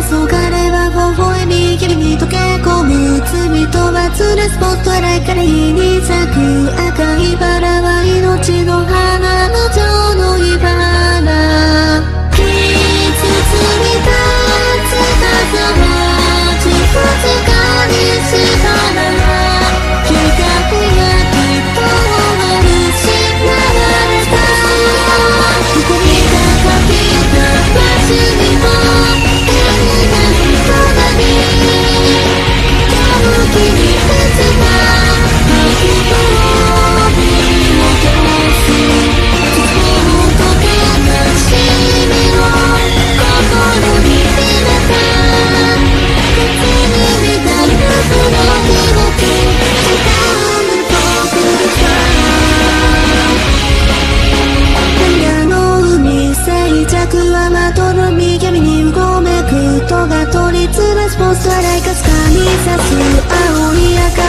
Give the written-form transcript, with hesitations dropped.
黄昏は微笑み君に溶け込む罪と罰でスポットライトにに咲く赤いバラは命の花の情の火花傷ついた翼は自分かにしたなら計画がきっと終わる失われたここにかかった街にも変な人が見今日君に立つた白と海を通す希望と悲しみを心に秘めた別に見た僕の動き時間の僕でさ涙の海静寂はまとる右闇にうごめく人が取りつらスポットライトスカに刺す青い明かり